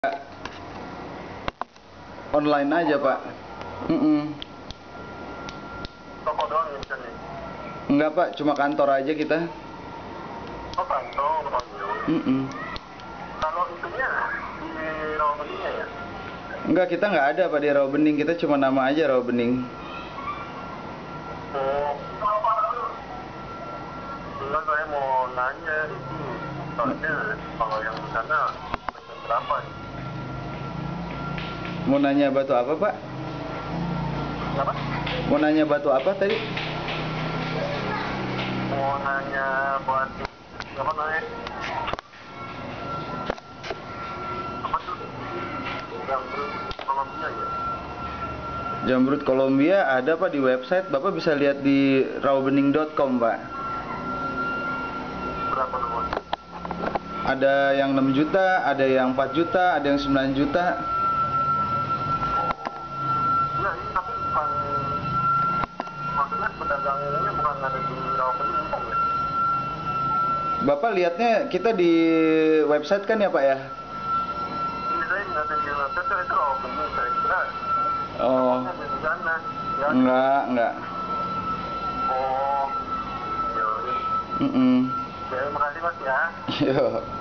Online aja Pak. Toko doang ya bisa nih? Enggak Pak, cuma kantor aja kita. Oh kantor, Kalau itunya di Rawabeningnya ya? Enggak, kita nggak ada Pak di Rawabening, kita cuma nama aja Rawabening. Oh, enggak, saya mau nanya itu, soalnya kalau yang di sana berapa nih? Mau nanya batu apa Pak? Kenapa? Mau nanya batu apa tadi? Mau nanya buat apa namanya? Apa tuh? Jamrut Columbia ya? Jamrut Columbia ada Pak di website. Bapak bisa lihat di rawabening.com Pak. Berapa nomornya? Ada yang 6 juta, ada yang 4 juta, ada yang 9 juta. Ya, ini tapi bukan, maksudnya pedagang ini bukan ada di Rawabening kan ya? Bapak lihatnya kita di website kan ya Pak ya? Ini saya nggak ada di website, kan itu Rawabening, saya kira Oh, ada di sana ya? enggak. Oh, ya udah. Ya, makasih Mas ya. Yo.